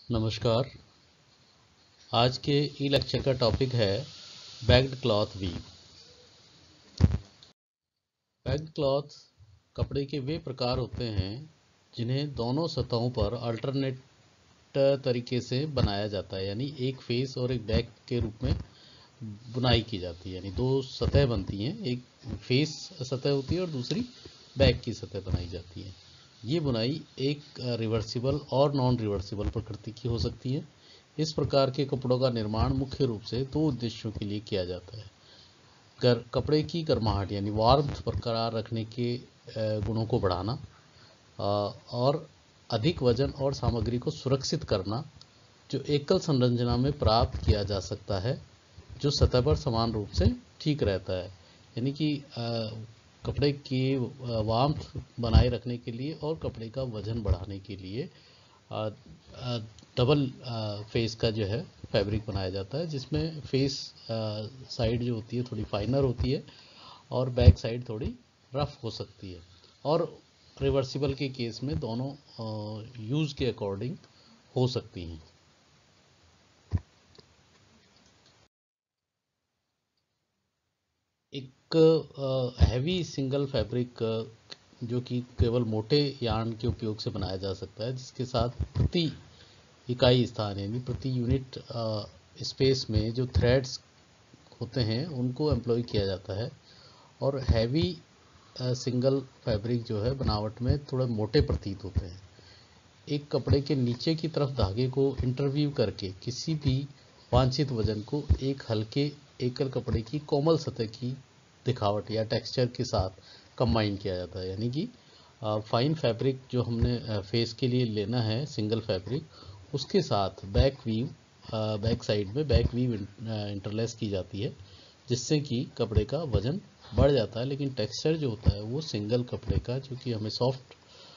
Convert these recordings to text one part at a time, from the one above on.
नमस्कार। आज के ई लेक्चर का टॉपिक है backed cloth weave. Backed cloth कपड़े के वे प्रकार होते हैं जिन्हें दोनों सतहों पर अल्टरनेट तरीके से बनाया जाता है, यानी एक फेस और एक बैक के रूप में बुनाई की जाती है। यानी दो सतह बनती हैं, एक फेस सतह होती है और दूसरी बैक की सतह बनाई जाती है। ये बुनाई एक रिवर्सिबल और नॉन रिवर्सिबल प्रकृति की हो सकती है। इस प्रकार के कपड़ों का निर्माण मुख्य रूप से दो उद्देश्यों के लिए किया जाता है। कपड़े की गर्माहट यानी वार्मथ बरकरार रखने के गुणों को बढ़ाना और अधिक वजन और सामग्री को सुरक्षित करना, जो एकल संरचना में प्राप्त किया जा सकता है, जो सतह पर समान रूप से ठीक रहता है। यानी कि कपड़े की वार्मथ बनाए रखने के लिए और कपड़े का वजन बढ़ाने के लिए डबल फेस का जो है फैब्रिक बनाया जाता है, जिसमें फेस साइड जो होती है थोड़ी फाइनर होती है और बैक साइड थोड़ी रफ हो सकती है। और रिवर्सिबल के केस में दोनों यूज़ के अकॉर्डिंग हो सकती हैं। एक हैवी सिंगल फैब्रिक जो कि केवल मोटे यार्न के उपयोग से बनाया जा सकता है, जिसके साथ प्रति इकाई स्थान यानी प्रति यूनिट स्पेस में जो थ्रेड्स होते हैं उनको एम्प्लॉय किया जाता है। और हैवी सिंगल फैब्रिक जो है बनावट में थोड़ा मोटे प्रतीत होते हैं। एक कपड़े के नीचे की तरफ धागे को इंटरवीव करके किसी भी वांछित वजन को एक हल्के एकल कपड़े की कोमल सतह की दिखावट या टेक्सचर के साथ कंबाइन किया जाता है। यानी कि फाइन फैब्रिक जो हमने फेस के लिए लेना है सिंगल फैब्रिक, उसके साथ बैक साइड में बैक वीव इंटरलेस की जाती है, जिससे कि कपड़े का वजन बढ़ जाता है, लेकिन टेक्सचर जो होता है वो सिंगल कपड़े का, जो कि हमें सॉफ्ट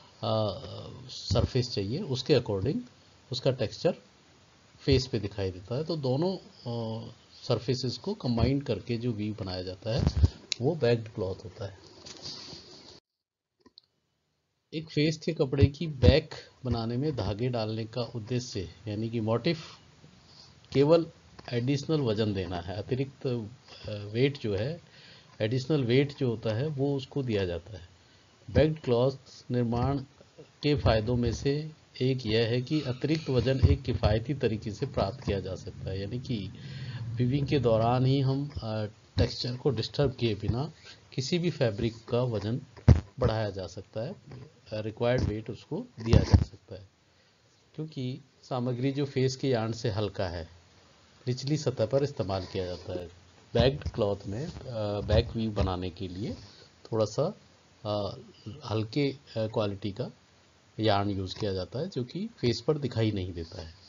सरफेस चाहिए, उसके अकॉर्डिंग उसका टेक्सचर फेस पे दिखाई देता है। तो दोनों सरफेसेस को कंबाइन करके जो वीव बनाया जाता है वो बैग्ड क्लॉथ होता है। एक फेस के कपड़े की बैक बनाने में धागे डालने का उद्देश्य यानी कि मोटिफ केवल एडिशनल वजन देना है। अतिरिक्त वेट जो है, एडिशनल वेट जो होता है वो उसको दिया जाता है। बैग्ड क्लॉथ निर्माण के फायदों में से एक यह है कि अतिरिक्त वजन एक किफ़ायती तरीके से प्राप्त किया जा सकता है। यानी कि वीविंग के दौरान ही हम टेक्सचर को डिस्टर्ब किए बिना किसी भी फैब्रिक का वजन बढ़ाया जा सकता है, रिक्वायर्ड वेट उसको दिया जा सकता है। क्योंकि सामग्री जो फेस के यार्न से हल्का है, निचली सतह पर इस्तेमाल किया जाता है। बैग्ड क्लॉथ में बैक वीव बनाने के लिए थोड़ा सा हल्के क्वालिटी का यार्न यूज़ किया जाता है, जो कि फेस पर दिखाई नहीं देता है।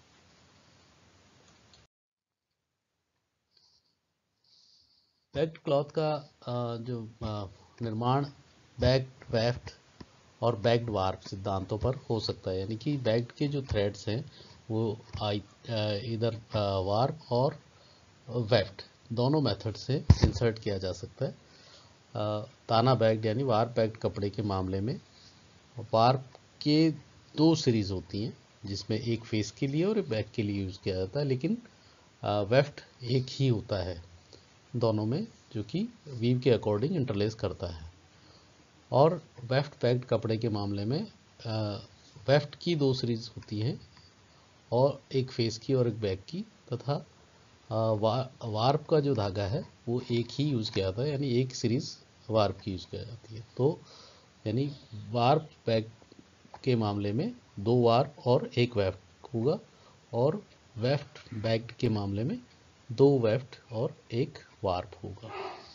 बैग्ड क्लॉथ का जो निर्माण बैग्ड वेफ्ट और बैग्ड वार्प सिद्धांतों पर हो सकता है। यानी कि बैग्ड के जो थ्रेड्स हैं वो इधर वार्प और वेफ्ट दोनों मेथड से इंसर्ट किया जा सकता है। ताना बैग्ड यानी वार्प बैग्ड कपड़े के मामले में वार्प के दो सीरीज होती हैं, जिसमें एक फेस के लिए और एक बैक के लिए यूज़ किया जाता है, लेकिन वेफ्ट एक ही होता है दोनों में, जो कि वीव के अकॉर्डिंग इंटरलेस करता है। और वेफ्ट पैक्ड कपड़े के मामले में वेफ्ट की दो सीरीज होती हैं, और एक फेस की और एक बैक की, तथा वार्प का जो धागा है वो एक ही यूज़ किया जाता है, यानी एक सीरीज वार्प की यूज़ की जाती है। तो यानी वार्प बैक के मामले में दो वार्प और एक वेफ्ट होगा, और वेफ्ट बैक्ड के मामले में दो वेफ्ट और एक वार्प होगा।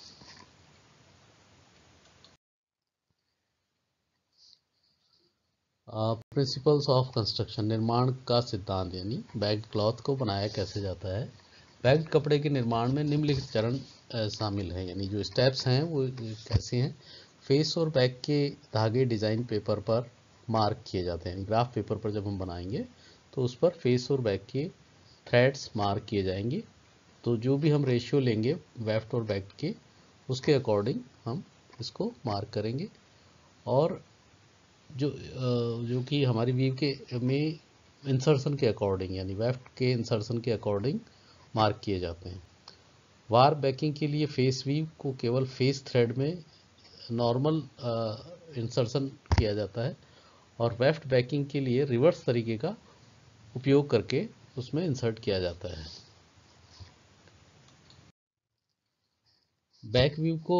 प्रिंसिपल्स ऑफ कंस्ट्रक्शन, निर्माण का सिद्धांत, यानी बैग्ड क्लॉथ को बनाया कैसे जाता है। बैग्ड कपड़े के निर्माण में निम्नलिखित चरण शामिल हैं, यानी जो स्टेप्स हैं वो कैसे हैं। फेस और बैक के धागे डिज़ाइन पेपर पर मार्क किए जाते हैं, यानी ग्राफ पेपर पर जब हम बनाएंगे तो उस पर फेस और बैक के थ्रेड्स मार्क किए जाएंगे। तो जो भी हम रेशियो लेंगे वेफ्ट और बैक के, उसके अकॉर्डिंग हम इसको मार्क करेंगे। और जो कि हमारी वीव के में इंसर्शन के अकॉर्डिंग यानी वेफ्ट के इंसर्शन के अकॉर्डिंग मार्क किए जाते हैं। वार बैकिंग के लिए फेस वीव को केवल फेस थ्रेड में नॉर्मल इंसर्शन किया जाता है और वेफ्ट बैकिंग के लिए रिवर्स तरीके का उपयोग करके उसमें इंसर्ट किया जाता है। बैक व्यू को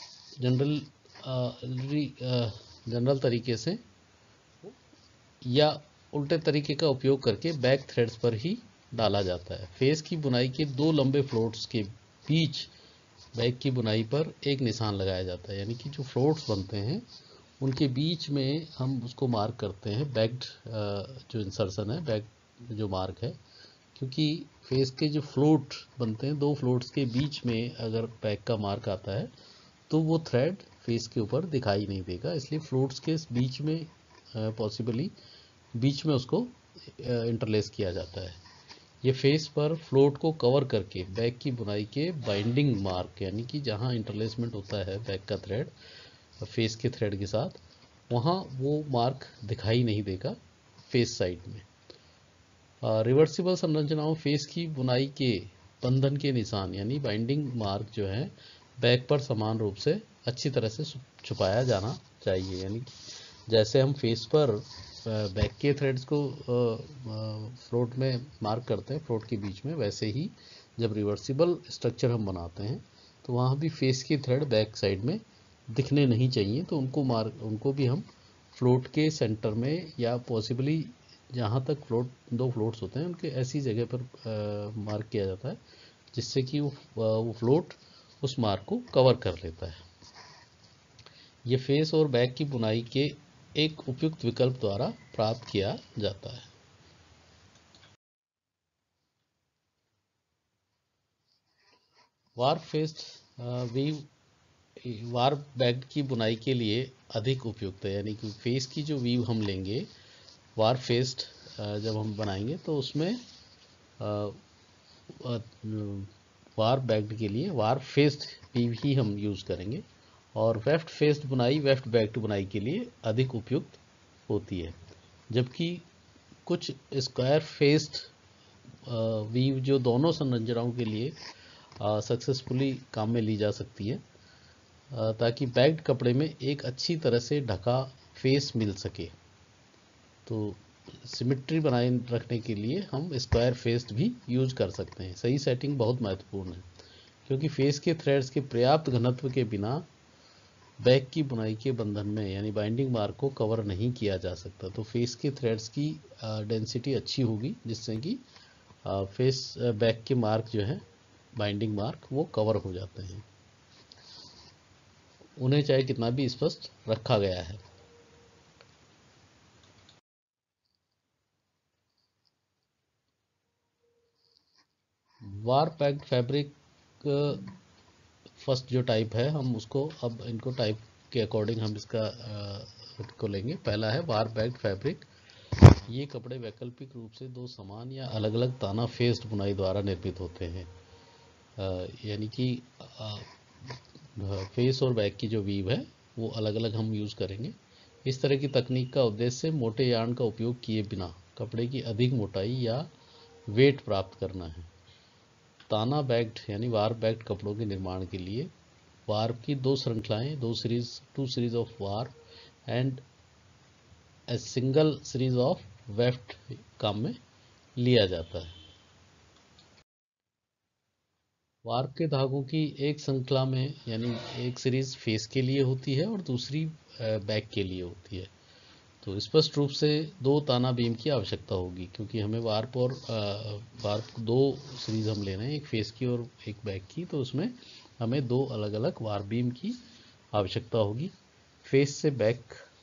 जनरल तरीके से या उल्टे तरीके का उपयोग करके बैक थ्रेड्स पर ही डाला जाता है। फेस की बुनाई के दो लंबे फ्लोट्स के बीच बैक की बुनाई पर एक निशान लगाया जाता है, यानी कि जो फ्लोट्स बनते हैं उनके बीच में हम उसको मार्क करते हैं बैक्ड जो इंसर्शन है, बैक जो मार्क है, क्योंकि फेस के जो फ्लोट बनते हैं दो फ्लोट्स के बीच में अगर बैक का मार्क आता है तो वो थ्रेड फेस के ऊपर दिखाई नहीं देगा, इसलिए फ्लोट्स के बीच में पॉसिबली बीच में उसको इंटरलेस किया जाता है। ये फेस पर फ्लोट को कवर करके बैक की बुनाई के बाइंडिंग मार्क यानी कि जहाँ इंटरलेसमेंट होता है बैक का थ्रेड फेस के थ्रेड के साथ, वहाँ वो मार्क दिखाई नहीं देगा फेस साइड में। रिवर्सिबल संरचनाओं फेस की बुनाई के बंधन के निशान यानी बाइंडिंग मार्क जो है बैक पर समान रूप से अच्छी तरह से छुपाया जाना चाहिए, यानी जैसे हम फेस पर बैक के थ्रेड्स को फ्लोट में मार्क करते हैं फ्लोट के बीच में, वैसे ही जब रिवर्सिबल स्ट्रक्चर हम बनाते हैं तो वहाँ भी फेस के थ्रेड बैक साइड में दिखने नहीं चाहिए, तो उनको भी हम फ्लोट के सेंटर में या पॉसिबली जहाँ तक दो फ्लोट्स होते हैं उनके ऐसी जगह पर मार्क किया जाता है जिससे कि वो फ्लोट उस मार्क को कवर कर लेता है। ये फेस और बैक की बुनाई के एक उपयुक्त विकल्प द्वारा प्राप्त किया जाता है। Warp faced weave warp back की बुनाई के लिए अधिक उपयुक्त है, यानी कि फेस की जो वीव हम लेंगे वार फेस्ड जब हम बनाएंगे तो उसमें वार बैक्ड के लिए वार फेस्ड वीव ही हम यूज़ करेंगे और वेफ्ट फेस्ड बुनाई वेफ्ट बैक्ड बुनाई के लिए अधिक उपयुक्त होती है, जबकि कुछ स्क्वायर फेस्ड वीव जो दोनों संरचनाओं के लिए सक्सेसफुली काम में ली जा सकती है ताकि बैक्ड कपड़े में एक अच्छी तरह से ढका फेस मिल सके। तो सिमेट्री बनाए रखने के लिए हम स्क्वायर फेस्ड भी यूज कर सकते हैं। सही सेटिंग बहुत महत्वपूर्ण है क्योंकि फेस के थ्रेड्स के पर्याप्त घनत्व के बिना बैक की बुनाई के बंधन में यानी बाइंडिंग मार्क को कवर नहीं किया जा सकता। तो फेस के थ्रेड्स की डेंसिटी अच्छी होगी जिससे कि फेस बैक के मार्क जो है बाइंडिंग मार्क वो कवर हो जाते हैं, उन्हें चाहे कितना भी स्पष्ट रखा गया है। वार पैक्ड फैब्रिक फर्स्ट जो टाइप है हम उसको अब इनको टाइप के अकॉर्डिंग हम को लेंगे। पहला है वार पैक्ड फैब्रिक। ये कपड़े वैकल्पिक रूप से दो समान या अलग अलग ताना फेस्ड बुनाई द्वारा निर्मित होते हैं, यानी कि फेस और बैक की जो वीव है वो अलग अलग हम यूज़ करेंगे। इस तरह की तकनीक का उद्देश्य मोटे यार्न का उपयोग किए बिना कपड़े की अधिक मोटाई या वेट प्राप्त करना है। ताना बैग्ड यानी वार बैग्ड कपड़ों के निर्माण के लिए वार की दो श्रृंखलाएं two series of warp and a single series of weft काम में लिया जाता है। वार के धागों की एक श्रृंखला में यानी एक सीरीज फेस के लिए होती है और दूसरी बैक के लिए होती है। तो स्पष्ट रूप से दो ताना बीम की आवश्यकता होगी क्योंकि हमें वार्प दो सीरीज हम ले रहे हैं, एक फेस की और एक बैक की, तो उसमें हमें दो अलग अलग वार बीम की आवश्यकता होगी। फेस से बैक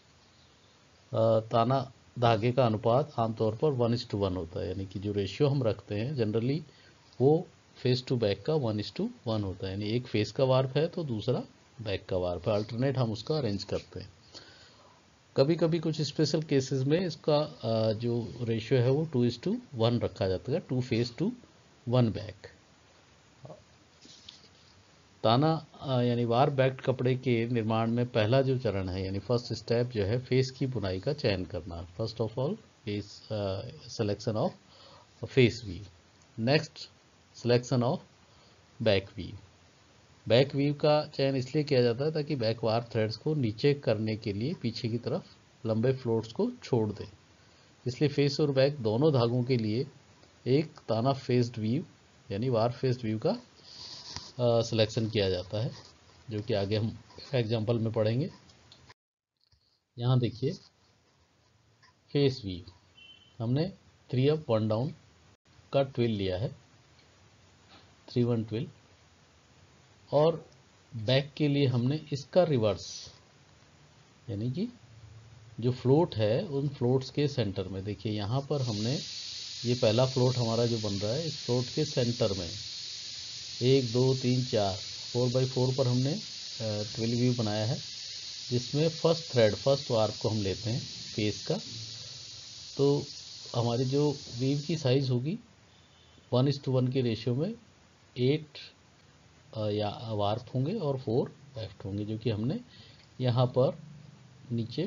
ताना धागे का अनुपात आमतौर पर 1:1 होता है, यानी कि जो रेशियो हम रखते हैं जनरली वो फेस टू बैक का 1:1 होता है, यानी एक फेस का वार्प है तो दूसरा बैक का वार्प है, अल्टरनेट हम उसका अरेंज करते हैं। कभी कभी कुछ स्पेशल केसेस में इसका जो रेशियो है वो 2:1 रखा जाता है, 2 फेस टू 1 बैक। ताना यानी वार बैक्ड कपड़े के निर्माण में पहला जो चरण है यानी फर्स्ट स्टेप जो है फेस की बुनाई का चयन करना। First of all face selection of face weave. Next selection of back weave. Back weave का चयन इसलिए किया जाता है ताकि बैक वार थ्रेड्स को नीचे करने के लिए पीछे की तरफ लंबे फ्लोट्स को छोड़ दें। इसलिए फेस और बैक दोनों धागों के लिए एक ताना फेस्ड वीव यानी वार फेस्ड वीव का सिलेक्शन किया जाता है, जो कि आगे हम एग्जांपल में पढ़ेंगे। यहाँ देखिए फेस वीव हमने 3 अप 1 डाउन का ट्विल लिया है, 3-1 ट्विल, और बैक के लिए हमने इसका रिवर्स यानी कि जो फ्लोट है उन फ्लोट्स के सेंटर में देखिए यहाँ पर हमने ये पहला फ्लोट हमारा जो बन रहा है इस फ्लोट के सेंटर में 1 2 3 4 4x4 पर हमने ट्विल व्यू बनाया है, जिसमें फर्स्ट थ्रेड फर्स्ट वार्प को हम लेते हैं फेस का। तो हमारी जो वीव की साइज़ होगी 1:1 के रेशियो में 8 या वार्प होंगे और 4 वेफ्ट होंगे, जो कि हमने यहाँ पर नीचे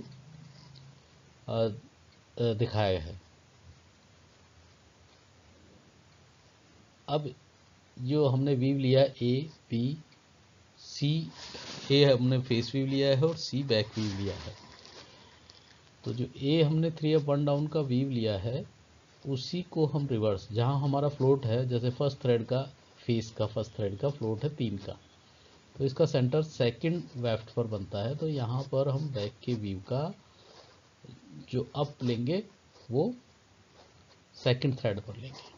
दिखाया है। अब जो हमने वीव लिया ए बी सी, ए हमने फेस वीव लिया है और सी बैक वीव लिया है। तो जो ए हमने 3 अप 1 डाउन का वीव लिया है उसी को हम रिवर्स, जहाँ हमारा फ्लोट है जैसे फर्स्ट थ्रेड का फेस का फर्स्ट थ्रेड का फ्लोट है 3 का, तो इसका सेंटर सेकंड वेफ्ट पर बनता है। तो यहाँ पर हम बैक के वीव का जो अप लेंगे वो सेकंड थ्रेड पर लेंगे।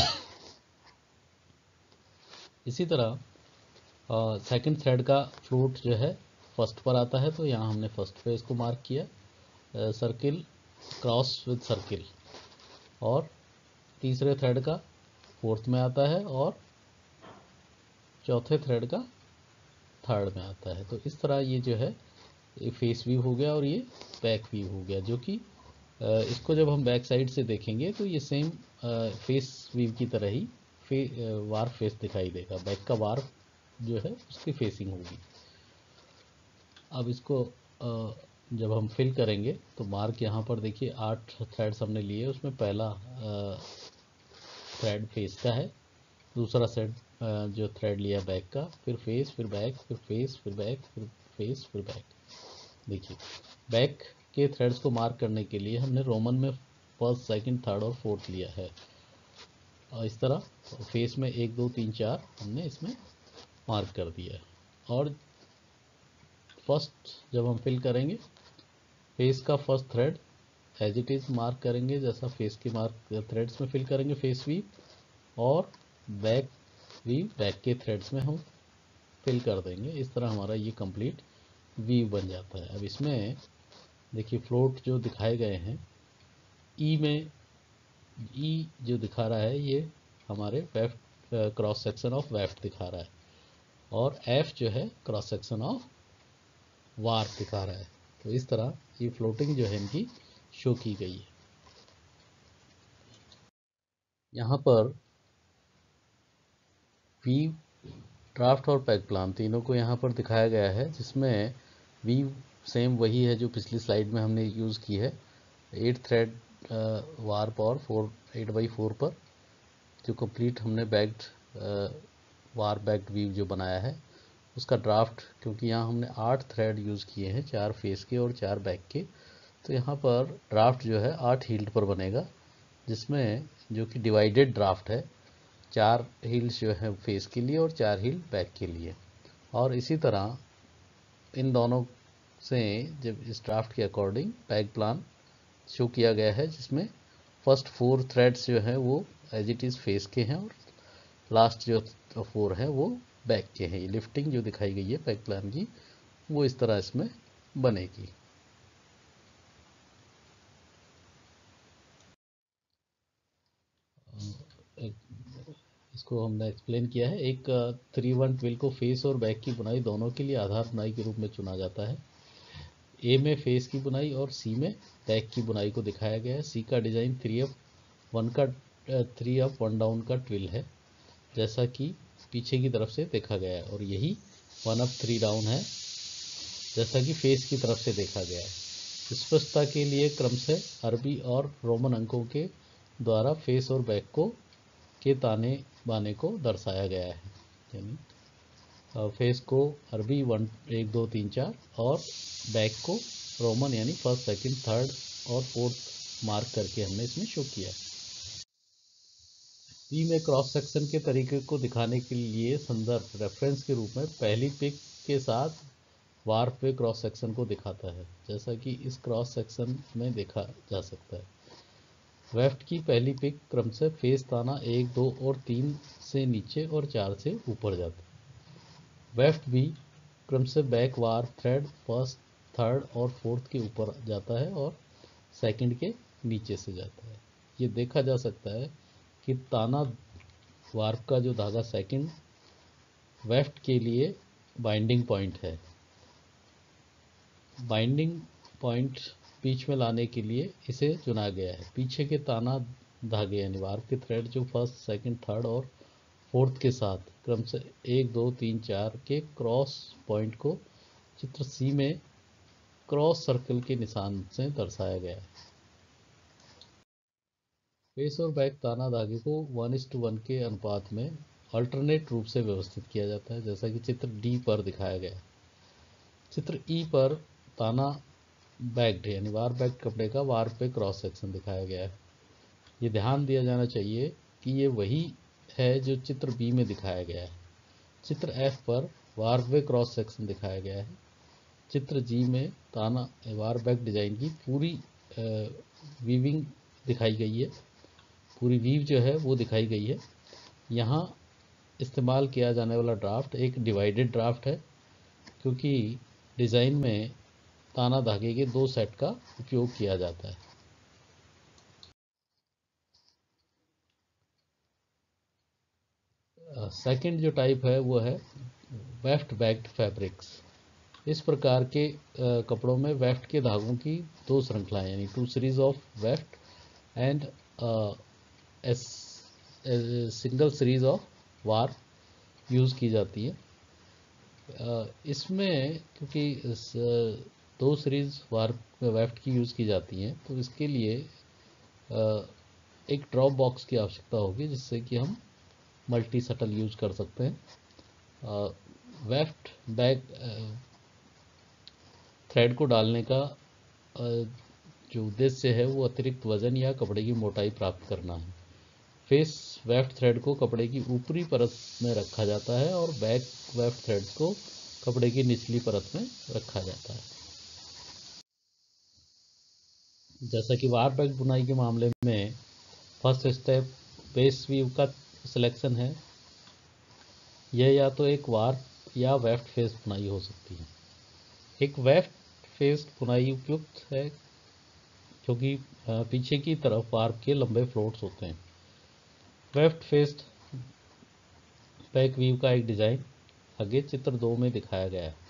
इसी तरह सेकंड थ्रेड का फ्लोट जो है फर्स्ट पर आता है, तो यहाँ हमने फर्स्ट पे इसको मार्क किया सर्किल क्रॉस विद सर्किल, और तीसरे थ्रेड का फोर्थ में आता है और चौथे थ्रेड का थर्ड में आता है। तो इस तरह ये जो है ये फेस व्यू हो गया और ये बैक व्यू हो गया, जो कि इसको जब हम बैक साइड से देखेंगे तो ये सेम फेस व्यू की तरह ही वार फेस दिखाई देगा। बैक का वार जो है उसकी फेसिंग होगी। अब इसको जब हम फिल करेंगे तो मार्क यहाँ पर देखिए 8 थ्रेड्स हमने लिए, उसमें पहला थ्रेड फेस का है, दूसरा सेट जो थ्रेड लिया बैक का, फिर फेस फिर बैक फिर फेस फिर बैक फिर फेस फिर बैक। देखिए बैक के थ्रेड्स को मार्क करने के लिए हमने रोमन में फर्स्ट सेकंड थर्ड और फोर्थ लिया है, और इस तरह फेस में 1 2 3 4 हमने इसमें मार्क कर दिया है। और फर्स्ट जब हम फिल करेंगे फेस का first thread as it is mark करेंगे जैसा फेस की मार्क थ्रेड्स में फिल करेंगे फेस वीव, और बैक वीव बैक के थ्रेड्स में हम फिल कर देंगे। इस तरह हमारा ये कंप्लीट वीव बन जाता है। अब इसमें देखिए फ्लोट जो दिखाए गए हैं ई में, ई जो दिखा रहा है ये हमारे weft cross section of weft दिखा रहा है, और एफ जो है क्रॉस सेक्शन ऑफ वार्प दिखा रहा है। तो इस तरह ये फ्लोटिंग जो है इनकी शो की गई है। यहाँ पर वीव ड्राफ्ट और पैक प्लान तीनों को यहाँ पर दिखाया गया है, जिसमें वीव सेम वही है जो पिछली स्लाइड में हमने यूज़ की है 8 थ्रेड वार्प और 8x4 पर जो कंप्लीट हमने बैक्ड वार बैक्ड वीव जो बनाया है उसका ड्राफ्ट, क्योंकि यहाँ हमने 8 थ्रेड यूज़ किए हैं, 4 फेस के और 4 बैक के, तो यहाँ पर ड्राफ्ट जो है 8 हील्ड पर बनेगा, जिसमें जो कि डिवाइडेड ड्राफ्ट है, 4 हील्स जो है फेस के लिए और 4 हील बैक के लिए। और इसी तरह इन दोनों से जब इस ड्राफ्ट के अकॉर्डिंग पैक प्लान शो किया गया है, जिसमें फर्स्ट 4 थ्रेड्स जो हैं वो एज इट इज़ फेस के हैं और लास्ट जो 4 हैं वो बैक के हैं। ये लिफ्टिंग जो दिखाई गई है पैक प्लान की वो इस तरह इसमें बनेगी। इसको हमने एक्सप्लेन किया है। एक 3-1 ट्विल को फेस और बैक की बुनाई दोनों के लिए आधार बुनाई के रूप में चुना जाता है। ए में फेस की बुनाई और सी में बैक की बुनाई को दिखाया गया है। सी का डिज़ाइन 3 अप 1 डाउन का ट्विल है, जैसा कि पीछे की तरफ से देखा गया है, और यही 1 अप 3 डाउन है, जैसा कि फेस की तरफ से देखा गया है। स्पष्टता के लिए क्रम से अरबी और रोमन अंकों के द्वारा फेस और बैक को के ताने बाने को दर्शाया गया है। यानी फेस को अरबी 1 1 2 3 4 और बैक को रोमन यानी फर्स्ट सेकंड थर्ड और फोर्थ मार्क करके हमने इसमें शो किया है। बी में क्रॉस सेक्शन के तरीके को दिखाने के लिए संदर्भ रेफरेंस के रूप में पहली पिक के साथ वार्प वे क्रॉस सेक्शन को दिखाता है, जैसा कि इस क्रॉस सेक्शन में देखा जा सकता है। वेफ्ट की पहली पिक क्रम से फेस ताना 1 2 और 3 से नीचे और 4 से ऊपर जाता है। वेफ्ट बी क्रम से back warp thread first third और फोर्थ के ऊपर जाता है और सेकंड के नीचे से जाता है। ये देखा जा सकता है कि ताना वार्प का जो धागा सेकंड वेफ्ट के लिए बाइंडिंग पॉइंट है। बाइंडिंग पॉइंट बीच में लाने के लिए इसे चुना गया है। पीछे के ताना धागे यानी वार्प के थ्रेड जो फर्स्ट सेकंड थर्ड और फोर्थ के साथ क्रम से 1 2 3 4 के क्रॉस पॉइंट को चित्र सी में क्रॉस सर्कल के निशान से दर्शाया गया है। फेस और बैक ताना धागे को 1:1 के अनुपात में अल्टरनेट रूप से व्यवस्थित किया जाता है, जैसा कि चित्र डी पर दिखाया गया है। चित्र ई पर ताना बैक्ड यानी वार बैक्ड कपड़े का वार पे क्रॉस सेक्शन दिखाया गया है। ये ध्यान दिया जाना चाहिए कि ये वही है जो चित्र बी में दिखाया गया है। चित्र एफ पर वार पे क्रॉस सेक्शन दिखाया गया है। चित्र जी में ताना वार बैक डिजाइन की पूरी वीविंग दिखाई गई है, पूरी वीव जो है वो दिखाई गई है। यहाँ इस्तेमाल किया जाने वाला ड्राफ्ट एक डिवाइडेड ड्राफ्ट है, क्योंकि डिज़ाइन में ताना धागे के 2 सेट का उपयोग किया जाता है। सेकंड जो टाइप है वो है वेफ्ट बैक्ड फैब्रिक्स। इस प्रकार के कपड़ों में वेफ्ट के धागों की 2 श्रृंखलाएं यानी 2 series of weft and single series of warp use की जाती है। इसमें क्योंकि 2 सीरीज वार वेफ्ट की यूज़ की जाती हैं, तो इसके लिए एक ड्रॉप बॉक्स की आवश्यकता होगी, जिससे कि हम मल्टी शटल यूज कर सकते हैं। वेफ्ट बैक थ्रेड को डालने का जो उद्देश्य है वो अतिरिक्त वजन या कपड़े की मोटाई प्राप्त करना है। फेस वेफ्ट थ्रेड को कपड़े की ऊपरी परत में रखा जाता है और बैक वेफ्ट थ्रेड्स को कपड़े की निचली परत में रखा जाता है। जैसा कि वार बैक बुनाई के मामले में फर्स्ट स्टेप बेस वीव का सिलेक्शन है। यह या तो एक वार या वेफ्ट फेस बुनाई हो सकती है। एक वेफ्ट फेस बुनाई उपयुक्त है क्योंकि पीछे की तरफ वार्प के लंबे फ्लोट्स होते हैं। वेफ्ट फेस बैक वीव का एक डिज़ाइन आगे चित्र 2 में दिखाया गया है।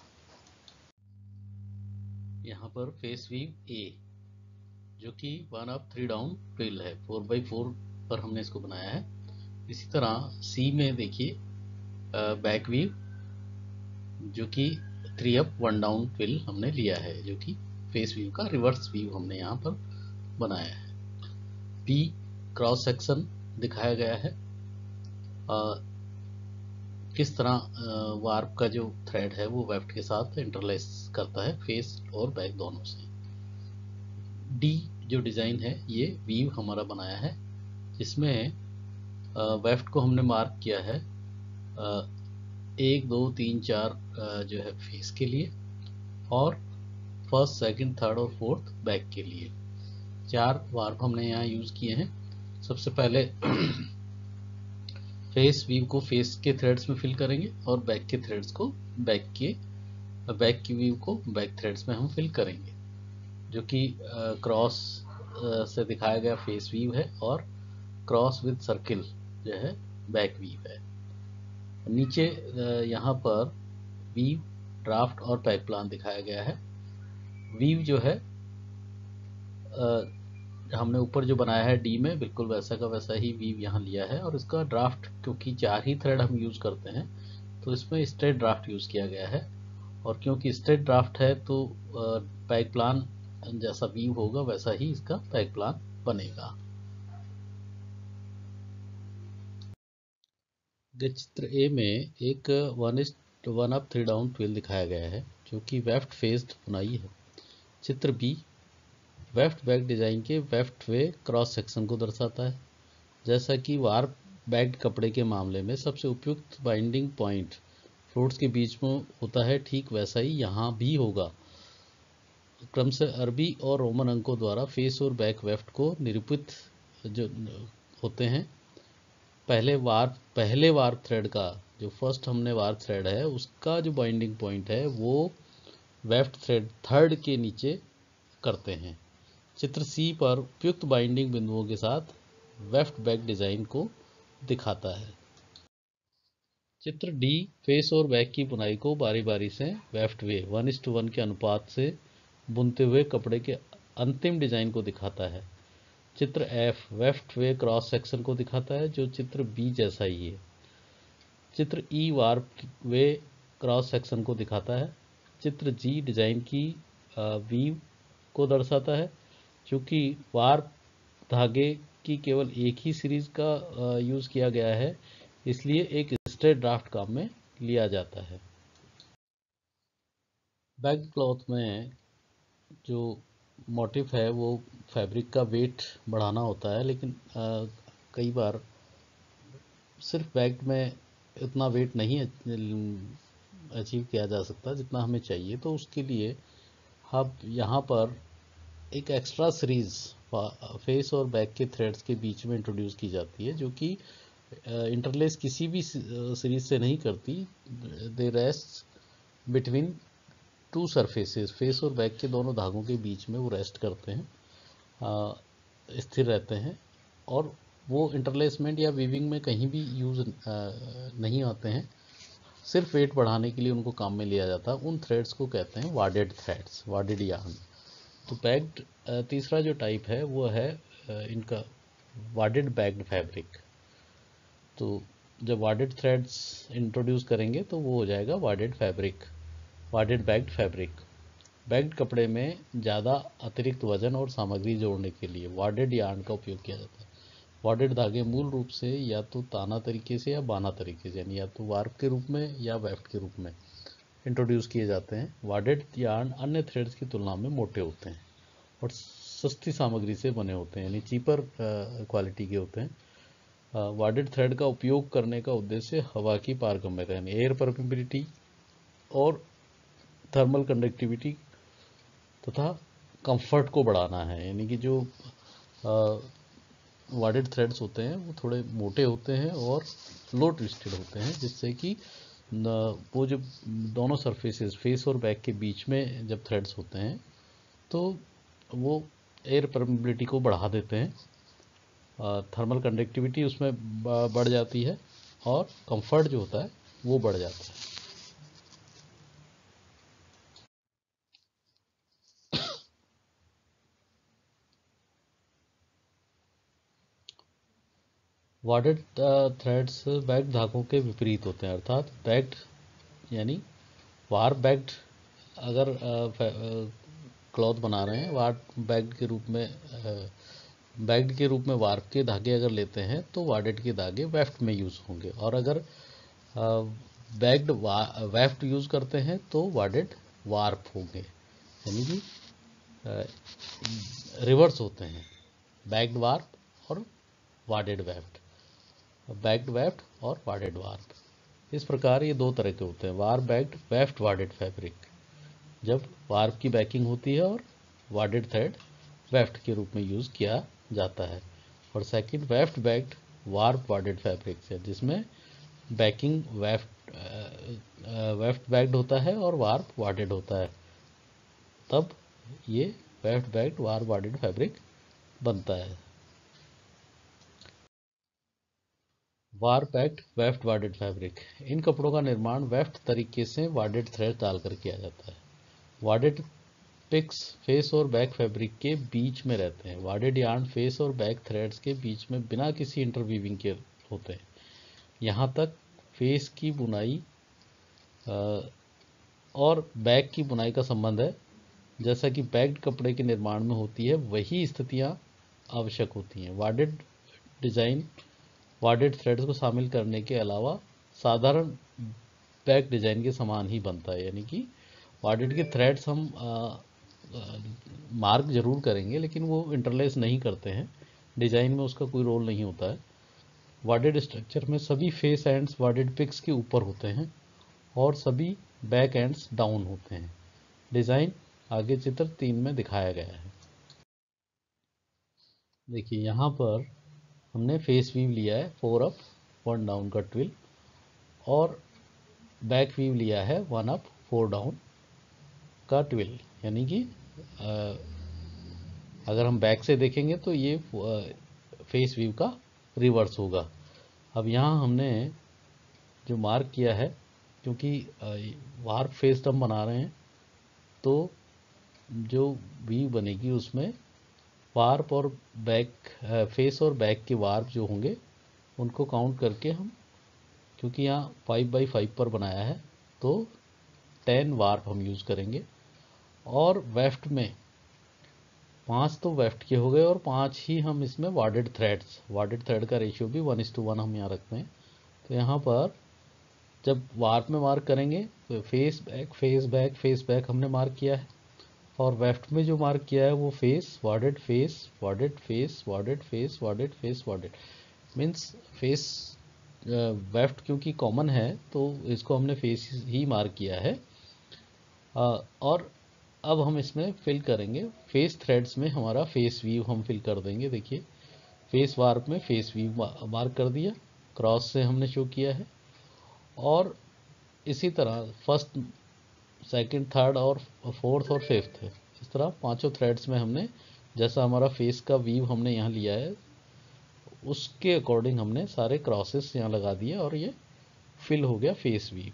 यहाँ पर फेस वीव ए जो कि 1 अप 3 डाउन फ्रिल है, 4x4 पर हमने इसको बनाया है। इसी तरह सी में देखिए बैक वीव जो कि 3 अप 1 डाउन फ्रिल हमने लिया है, जो कि फेस वीव का रिवर्स वीव हमने यहाँ पर बनाया है। बी क्रॉस सेक्शन दिखाया गया है, किस तरह वार्प का जो थ्रेड है वो वेफ्ट के साथ इंटरलेस करता है फेस और बैक दोनों से। डी जो डिज़ाइन है ये वीव हमारा बनाया है, जिसमें वेफ्ट को हमने मार्क किया है 1 2 3 4 जो है फेस के लिए और फर्स्ट सेकंड थर्ड और फोर्थ बैक के लिए। 4 वार्प हमने यहाँ यूज़ किए हैं। सबसे पहले फेस वीव को फेस के थ्रेड्स में फिल करेंगे और बैक के थ्रेड्स को बैक की वीव को बैक थ्रेड्स में हम फिल करेंगे, जो कि क्रॉस से दिखाया गया फेस वीव है और क्रॉस विद सर्किल जो है बैक वीव है। नीचे यहाँ पर वीव ड्राफ्ट और पैक प्लान दिखाया गया है। वीव जो है हमने ऊपर जो बनाया है डी में बिल्कुल वैसा का वैसा ही वीव यहाँ लिया है, और इसका ड्राफ्ट क्योंकि 4 ही थ्रेड हम यूज करते हैं तो इसमें स्ट्रेट ड्राफ्ट यूज़ किया गया है, और क्योंकि स्ट्रेट ड्राफ्ट है तो बैक प्लान जैसा व्यू होगा वैसा ही इसका बैक प्लान बनेगा। चित्र ए में एक 1:1 3 डाउन ट्विल दिखाया गया है जो कि वेफ्ट फेस्ड बुनाई है। चित्र बी वेफ्ट बैक डिजाइन के वेफ्ट वे क्रॉस सेक्शन को दर्शाता है। जैसा कि वार्प बैग्ड कपड़े के मामले में सबसे उपयुक्त बाइंडिंग पॉइंट फ्लोट्स के बीच में होता है, ठीक वैसा ही यहाँ भी होगा। क्रमशः अरबी और रोमन अंकों द्वारा फेस और बैक वेफ्ट को निरूपित जो होते हैं। पहले वार्प थ्रेड का जो फर्स्ट हमने वार्प थ्रेड है उसका जो बाइंडिंग पॉइंट है वो वेफ्ट थ्रेड थर्ड के नीचे करते हैं। चित्र सी पर उपयुक्त बाइंडिंग बिंदुओं के साथ वेफ्ट बैक डिजाइन को दिखाता है। चित्र डी फेस और बैक की बुनाई को बारी बारी से वेफ्ट वे 1:1 के अनुपात से बुनते हुए कपड़े के अंतिम डिजाइन को दिखाता है। चित्र F weft way cross section को दिखाता है जो चित्र बी जैसा ही है। चित्र E warp way cross section को दिखाता है। चित्र जी डिजाइन की वीव को दर्शाता है। चूँकि वार्प धागे की केवल एक ही सीरीज का यूज़ किया गया है इसलिए एक स्ट्रेट ड्राफ्ट काम में लिया जाता है। बैक क्लॉथ में जो मोटिफ है वो फैब्रिक का वेट बढ़ाना होता है, लेकिन कई बार सिर्फ बैग में इतना वेट नहीं अचीव किया जा सकता जितना हमें चाहिए। तो उसके लिए अब यहाँ पर एक एक्स्ट्रा सीरीज फेस और बैक के थ्रेड्स के बीच में इंट्रोड्यूस की जाती है जो कि इंटरलेस किसी भी सीरीज से नहीं करती। They rest between two surfaces, face और बैक के दोनों धागों के बीच में वो रेस्ट करते हैं, स्थिर रहते हैं, और वो इंटरलेसमेंट या वीविंग में कहीं भी यूज़ नहीं आते हैं। सिर्फ वेट बढ़ाने के लिए उनको काम में लिया जाता है। उन थ्रेड्स को कहते हैं वार्डेड थ्रेड्स, वार्डेड यार्न। तो बैग्ड तीसरा जो टाइप है वो है इनका वार्डेड बैग्ड फैब्रिक। तो जब वार्डेड थ्रेड्स इंट्रोड्यूस करेंगे तो वो हो जाएगा wadded fabric, wadded backed fabric. Backed कपड़े में ज़्यादा अतिरिक्त वजन और सामग्री जोड़ने के लिए वार्डेड यार्न का उपयोग किया जाता है। वार्डेड धागे मूल रूप से या तो ताना तरीके से या बाना तरीके से, यानी या तो वार्प के रूप में या वेफ्ट के रूप में इंट्रोड्यूस किए जाते हैं। वार्डेड यार्न अन्य थ्रेड्स की तुलना में मोटे होते हैं और सस्ती सामग्री से बने होते हैं, यानी चीपर क्वालिटी के होते हैं। वार्डेड थ्रेड का उपयोग करने का उद्देश्य हवा की पारगम्यता यानी एयर परमिबिलिटी और थर्मल कंडक्टिविटी तथा कंफर्ट को बढ़ाना है। यानी कि जो वार्डेड थ्रेड्स होते हैं वो थोड़े मोटे होते हैं और लो ट्विस्टेड होते हैं, जिससे कि वो जब दोनों सरफेसेस फेस और बैक के बीच में जब थ्रेड्स होते हैं तो वो एयर परमिबिलिटी को बढ़ा देते हैं, थर्मल कंडक्टिविटी उसमें बढ़ जाती है और कंफर्ट जो होता है वो बढ़ जाता है। वार्डेड थ्रेड्स बैग्ड धागों के विपरीत होते हैं, अर्थात बैग्ड यानी वार्प बैग्ड अगर क्लॉथ बना रहे हैं, वार्प बैग्ड के रूप में बैग्ड के रूप में वार्प के धागे अगर लेते हैं तो वार्डेड के धागे वेफ्ट में यूज़ होंगे, और अगर बैग्ड वेफ्ट यूज़ करते हैं तो वार्डेड वार्प होंगे, यानी कि रिवर्स होते हैं, बैग्ड वार्प और वार्डेड वेफ्ट, बैग्ड वेफ्ट और वार्डेड वार्प। इस प्रकार ये दो तरह के होते हैं, warp backed weft wadded fabric, जब वार्प की बैकिंग होती है और वार्डेड थ्रेड वेफ्ट के रूप में यूज़ किया जाता है। और second weft backed warp wadded fabric है जिसमें बैकिंग वेफ्ट बैग्ड होता है और वार्प वार्डेड होता है, तब ये weft backed warp wadded fabric बनता है। Warp backed weft wadded fabric, इन कपड़ों का निर्माण वेफ्ट तरीके से वार्डेड थ्रेड डालकर किया जाता है। वार्डेड पिक्स फेस और बैक फैब्रिक के बीच में रहते हैं। वार्डेड यार्न फेस और बैक थ्रेड्स के बीच में बिना किसी इंटरवीविंग के होते हैं। यहाँ तक फेस की बुनाई और बैक की बुनाई का संबंध है। जैसा कि पैक्ड कपड़े के निर्माण में होती है वही स्थितियां आवश्यक होती हैं। वार्डेड डिज़ाइन वार्डेड थ्रेड्स को शामिल करने के अलावा साधारण पैक्ड डिज़ाइन के समान ही बनता है, यानी कि वार्डेड के थ्रेड्स हम मार्क जरूर करेंगे लेकिन वो इंटरलेस नहीं करते हैं, डिज़ाइन में उसका कोई रोल नहीं होता है। वार्डेड स्ट्रक्चर में सभी फेस एंड्स वार्डेड पिक्स के ऊपर होते हैं और सभी बैक एंड्स डाउन होते हैं। डिज़ाइन आगे चित्र 3 में दिखाया गया है। देखिए यहाँ पर हमने फेस वीव लिया है 4 अप 1 डाउन का ट्विल, और बैक वीव लिया है 1 अप 4 डाउन का ट्विल, यानी कि अगर हम बैक से देखेंगे तो ये फेस वीव का रिवर्स होगा। अब यहाँ हमने जो मार्क किया है, क्योंकि वार्प फेस हम बना रहे हैं तो जो वीव बनेगी उसमें वार्प और बैक फेस और बैक के वार्प जो होंगे उनको काउंट करके हम, क्योंकि यहाँ 5x5 पर बनाया है तो 10 वार्प हम यूज़ करेंगे। और वेफ्ट में 5 तो वेफ्ट के हो गए और 5 ही हम इसमें वार्डेड थ्रेड का रेशियो भी 1:1 हम यहाँ रखते हैं। तो यहाँ पर जब वार्प में मार्क करेंगे तो फेस बैक हमने मार्क किया है, और वेफ्ट में जो मार्क किया है वो face wadded means face weft क्योंकि कॉमन है तो इसको हमने फेस ही मार्क किया है। और अब हम इसमें फिल करेंगे फेस थ्रेड्स में, हमारा फेस वीव हम फिल कर देंगे। देखिए फेस वार्प में फेस वीव मार्क कर दिया, क्रॉस से हमने शो किया है। और इसी तरह फर्स्ट सेकंड थर्ड और फोर्थ और फिफ्थ, इस तरह पांचों थ्रेड्स में हमने जैसा हमारा फेस का वीव हमने यहाँ लिया है उसके अकॉर्डिंग हमने सारे क्रॉसेस यहाँ लगा दिए और ये फिल हो गया फेस वीव।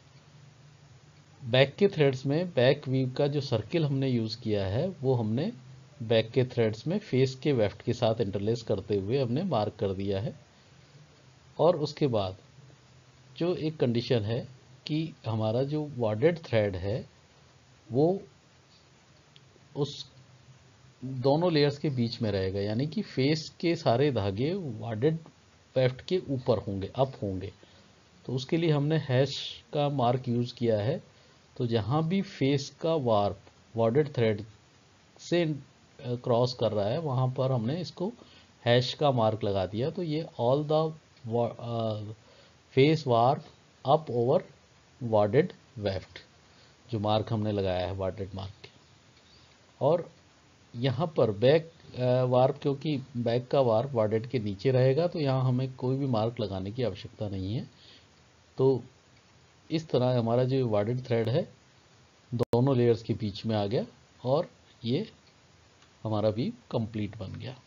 बैक के थ्रेड्स में बैक वीव का जो सर्किल हमने यूज़ किया है वो हमने बैक के थ्रेड्स में फेस के वेफ्ट के साथ इंटरलेस करते हुए हमने मार्क कर दिया है। और उसके बाद जो एक कंडीशन है कि हमारा जो वार्डेड थ्रेड है वो उस दोनों लेयर्स के बीच में रहेगा, यानी कि फेस के सारे धागे वार्डेड वेफ्ट के ऊपर होंगे, अप होंगे। तो उसके लिए हमने हैश का मार्क यूज़ किया है। तो जहाँ भी फेस का वार्प वार्डेड थ्रेड से क्रॉस कर रहा है वहाँ पर हमने इसको हैश का मार्क लगा दिया। तो ये all the face warp up over wadded weft जो मार्क हमने लगाया है वार्डेड मार्क के। और यहाँ पर बैक वार्प, क्योंकि बैक का वार्प वार्डेड के नीचे रहेगा तो यहाँ हमें कोई भी मार्क लगाने की आवश्यकता नहीं है। तो इस तरह हमारा जो वार्डेड थ्रेड है दोनों लेयर्स के बीच में आ गया और ये हमारा भी कंप्लीट बन गया।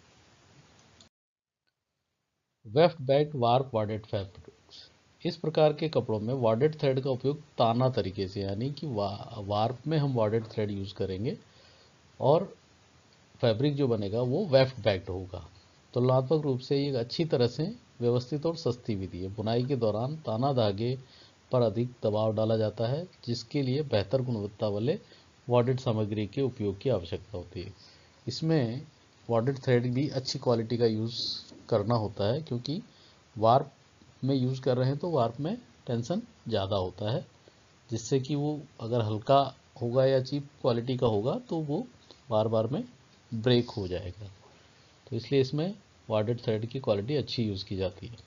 Weft back warp wadded fabrics, इस प्रकार के कपड़ों में वार्डेड थ्रेड का उपयोग ताना तरीके से, यानी कि वार्प में हम वार्डेड थ्रेड यूज़ करेंगे और फैब्रिक जो बनेगा वो वेफ्ट बैक्ड होगा। तुलनात्मक रूप से ये अच्छी तरह से व्यवस्थित और सस्ती विधि है। बुनाई के दौरान ताना धागे पर अधिक दबाव डाला जाता है जिसके लिए बेहतर गुणवत्ता वाले वार्डेड सामग्री के उपयोग की आवश्यकता होती है। इसमें वार्डेड थ्रेड भी अच्छी क्वालिटी का यूज़ करना होता है, क्योंकि वार्प में यूज़ कर रहे हैं तो वार्प में टेंशन ज़्यादा होता है, जिससे कि वो अगर हल्का होगा या चीप क्वालिटी का होगा तो वो बार बार में ब्रेक हो जाएगा। तो इसलिए इसमें वार्डेड थ्रेड की क्वालिटी अच्छी यूज़ की जाती है।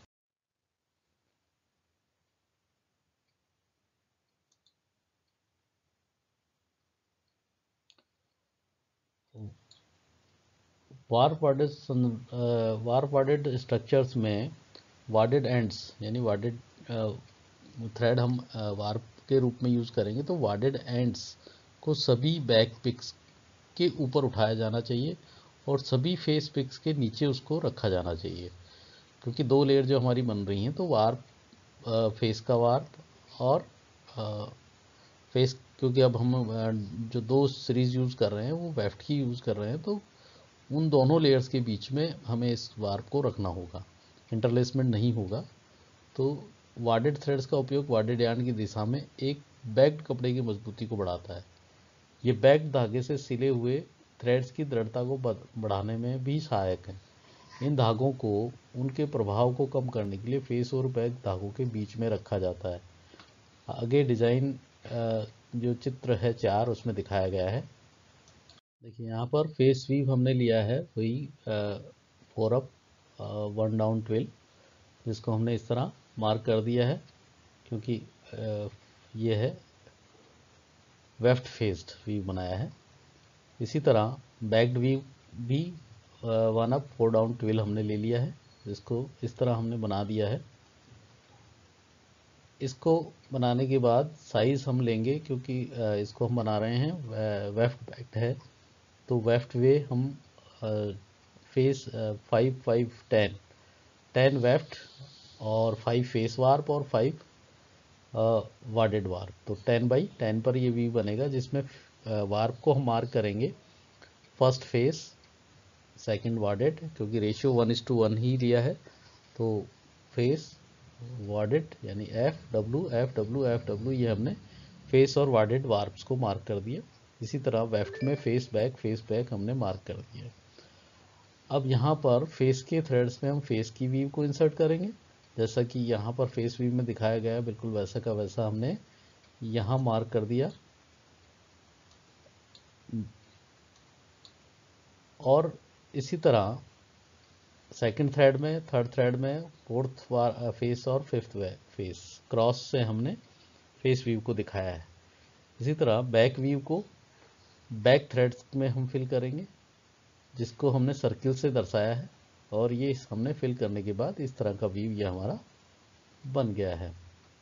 वार्प वार्डेड स्ट्रक्चर्स में वार्डेड एंड्स, यानी वार्डेड थ्रेड हम वार्प के रूप में यूज़ करेंगे तो वार्डेड एंड्स को सभी बैक पिक्स के ऊपर उठाया जाना चाहिए और सभी फेस पिक्स के नीचे उसको रखा जाना चाहिए, क्योंकि दो लेयर जो हमारी बन रही हैं तो वार्प फेस का वार्प और फेस, क्योंकि अब हम जो दो सीरीज़ यूज़ कर रहे हैं वो वेफ्ट की यूज़ कर रहे हैं तो उन दोनों लेयर्स के बीच में हमें इस वार्प को रखना होगा, इंटरलेसमेंट नहीं होगा। तो वाडेड थ्रेड्स का उपयोग वाडेड यार्न की दिशा में एक बैग्ड कपड़े की मजबूती को बढ़ाता है। ये बैग्ड धागे से सिले हुए थ्रेड्स की दृढ़ता को बढ़ाने में भी सहायक है। इन धागों को उनके प्रभाव को कम करने के लिए फेस और बैग धागों के बीच में रखा जाता है। आगे डिजाइन जो चित्र है 4 उसमें दिखाया गया है। देखिए यहाँ पर फेस वीव हमने लिया है वही 4 अप 1 डाउन 12, जिसको हमने इस तरह मार्क कर दिया है क्योंकि ये है वेफ्ट फेस्ड वीव बनाया है। इसी तरह बैक्ड वीव भी 1 अप 4 डाउन 12 हमने ले लिया है, जिसको इस तरह हमने बना दिया है। इसको बनाने के बाद साइज हम लेंगे क्योंकि इसको हम बना रहे हैं वेफ्ट बैक्ड है, तो वेफ्ट वे हम फेस 5 5 10 10 वेफ्ट और 5 फेस वार्प और 5 वार्डेड वार्प, तो 10 बाई 10 पर ये वी बनेगा, जिसमें वार्प को हम मार्क करेंगे फर्स्ट फेस सेकंड वार्डेड, क्योंकि रेशियो 1:1 ही लिया है, तो फेस वार्डेड यानी F W F W F W, ये हमने फेस और वार्डेड वार्प्स को मार्क कर दिया। इसी तरह वेफ्ट में फेस बैक हमने मार्क कर दिया। अब यहाँ पर फेस के थ्रेड्स में हम फेस की वीव को इंसर्ट करेंगे, जैसा कि यहाँ पर फेस वीव में दिखाया गया है, बिल्कुल वैसा का वैसा हमने यहाँ मार्क कर दिया। और इसी तरह सेकंड थ्रेड में, थर्ड थ्रेड में, फोर्थ फेस और फिफ्थ फेस क्रॉस से हमने फेस वीव को दिखाया है। इसी तरह बैक वीव को बैक थ्रेड्स में हम फिल करेंगे, जिसको हमने सर्किल से दर्शाया है, और ये हमने फिल करने के बाद इस तरह का वीव ये हमारा बन गया है।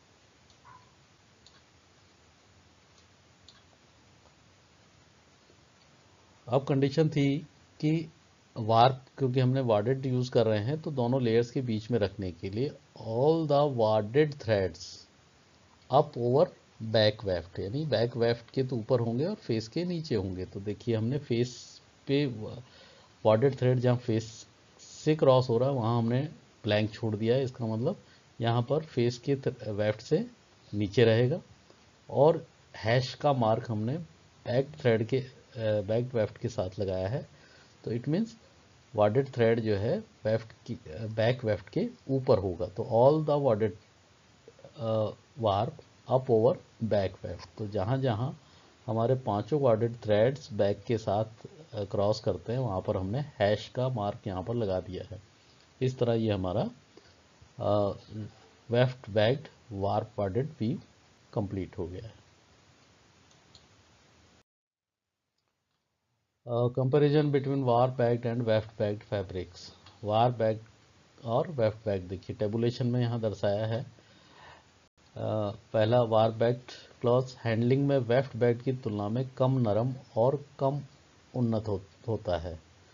अब कंडीशन थी कि वार्प, क्योंकि हमने वार्डेड यूज कर रहे हैं, तो दोनों लेयर्स के बीच में रखने के लिए all the wadded threads up over back weft, यानी बैक वेफ्ट के तो ऊपर होंगे और फेस के नीचे होंगे। तो देखिए हमने फेस पे वार्डेड थ्रेड जहाँ फेस से क्रॉस हो रहा है वहाँ हमने ब्लैंक छोड़ दिया है, इसका मतलब यहाँ पर फेस के वेफ्ट से नीचे रहेगा। और हैश का मार्क हमने बैक थ्रेड के बैक वेफ्ट के साथ लगाया है, तो इट मीन्स वार्डेड थ्रेड जो है वेफ्ट की बैक वेफ्ट के ऊपर होगा। तो all the wadded warp up over back weft, तो जहाँ जहाँ हमारे पांचों वार्डेड थ्रेड्स बैक के साथ क्रॉस करते हैं वहाँ पर हमने हैश का मार्क यहाँ पर लगा दिया है। इस तरह ये हमारा weft backed warp wadded weave complete हो गया है। Comparison between warp backed and weft backed fabrics. Warp back और वेफ्ट बैग देखिए टेबुलेशन में यहाँ दर्शाया है। पहला वार बैग्ड क्लॉथ हैंडलिंग में वेफ्ट बैग की तुलना में कम नरम और कम उन्नत होता है।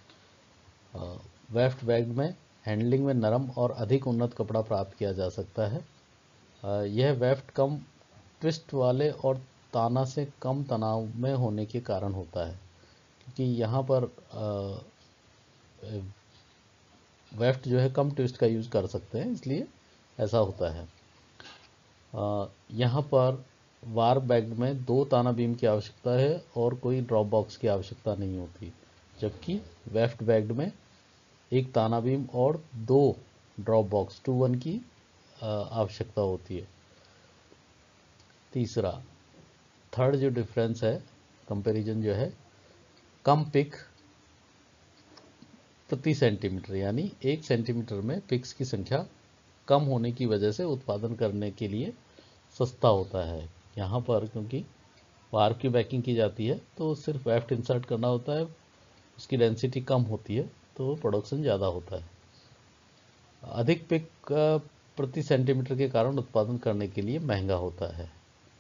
वेफ्ट बैग में हैंडलिंग में नरम और अधिक उन्नत कपड़ा प्राप्त किया जा सकता है। यह वेफ्ट कम ट्विस्ट वाले और ताना से कम तनाव में होने के कारण होता है, क्योंकि यहाँ पर वेफ्ट जो है कम ट्विस्ट का यूज़ कर सकते हैं, इसलिए ऐसा होता है। यहाँ पर वार बैग में 2 ताना बीम की आवश्यकता है और कोई ड्रॉप बॉक्स की आवश्यकता नहीं होती, जबकि वेफ्ट बैग में 1 ताना बीम और 2 ड्रॉप बॉक्स 2-1 की आवश्यकता होती है। तीसरा थर्ड जो डिफरेंस है कंपैरिजन जो है, कम पिक प्रति सेंटीमीटर, यानी 1 सेंटीमीटर में पिक्स की संख्या कम होने की वजह से उत्पादन करने के लिए सस्ता होता है। यहाँ पर क्योंकि वार्प की बैकिंग की जाती है तो सिर्फ वेफ्ट इंसर्ट करना होता है, उसकी डेंसिटी कम होती है तो प्रोडक्शन ज़्यादा होता है। अधिक पिक प्रति सेंटीमीटर के कारण उत्पादन करने के लिए महंगा होता है।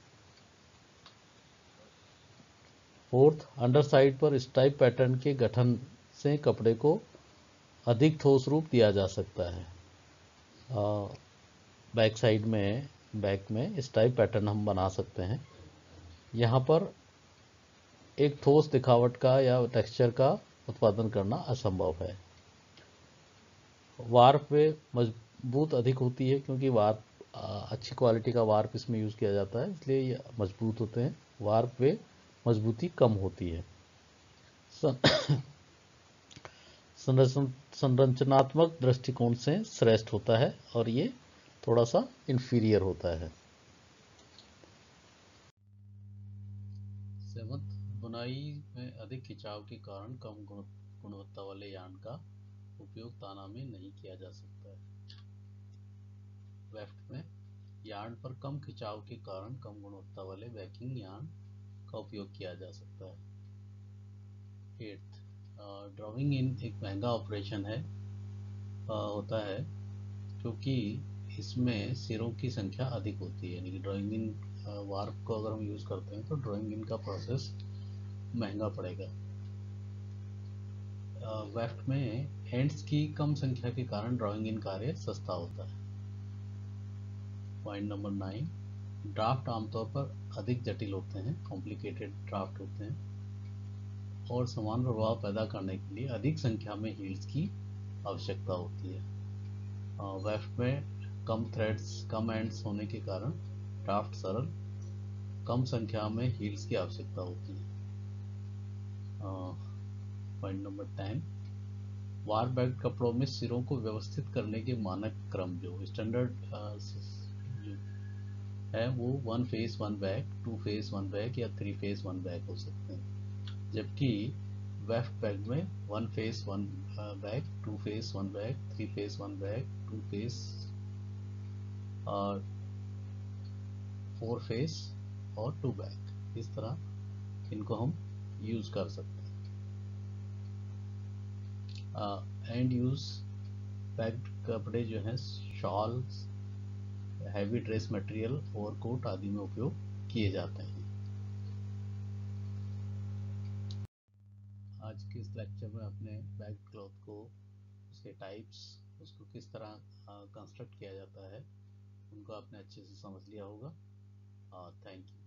फोर्थ, अंडर साइड पर स्ट्राइप पैटर्न के गठन से कपड़े को अधिक ठोस रूप दिया जा सकता है। बैक साइड में बैक में स्ट्राइप पैटर्न हम बना सकते हैं। यहाँ पर एक ठोस दिखावट का या टेक्सचर का उत्पादन करना असंभव है। वार्प वे मजबूत अधिक होती है क्योंकि वार्प अच्छी क्वालिटी का वार्प इसमें यूज़ किया जाता है, इसलिए ये मजबूत होते हैं। वार्प वे मजबूती कम होती है। संरचनात्मक दृष्टिकोण से श्रेष्ठ होता है और ये थोड़ा सा इंफीरियर होता है। सेवंथ, बुनाई में अधिक खिंचाव के कारण कम गुणवत्ता वाले यार्न का उपयोग ताना में नहीं किया जा सकता है। वेफ्ट में यार्न पर कम खिंचाव के कारण कम गुणवत्ता वाले बैकिंग यार्न का उपयोग किया जा सकता है। एट्थ, ड्राइंग इन एक महंगा ऑपरेशन होता है क्योंकि इसमें सिरों की संख्या अधिक होती है। यानी कि ड्राइंग इन वार्प को अगर हम यूज़ करते हैं तो ड्राइंग इन का प्रोसेस महंगा पड़ेगा। वेफ्ट में हैंड्स की कम संख्या के कारण ड्राइंग इन कार्य सस्ता होता है। पॉइंट नंबर 9, ड्राफ्ट आमतौर पर अधिक जटिल होते हैं, कॉम्प्लिकेटेड ड्राफ्ट होते हैं और समान प्रभाव पैदा करने के लिए अधिक संख्या में हील्स की आवश्यकता होती है। वेफ्ट में कम थ्रेड्स, कम एंड्स होने के कारण ड्राफ्ट सरल, कम संख्या में हील्स की आवश्यकता होती है। पॉइंट नंबर 10, वार बैग्ड कपड़ों में सिरों को व्यवस्थित करने के मानक क्रम जो स्टैंडर्ड है वो 1 फेस 1 बैग, 2 फेस 1 बैग या 3 फेस 1 बैग हो सकते हैं, जबकि वेफ्ट बैग में 1 face 1 back, 2 face 1 back, 3 face 1 back, 2 face और 4 फेस और 2 बैग, इस तरह इनको हम यूज कर सकते हैं। एंड यूज पैक्ड कपड़े जो हैं shawls, heavy dress material, overcoat आदि में उपयोग किए जाते हैं। आज के इस लेक्चर में अपने बैग क्लॉथ को, उसके टाइप्स, उसको किस तरह कंस्ट्रक्ट किया जाता है, उनको आपने अच्छे से समझ लिया होगा। Thank you.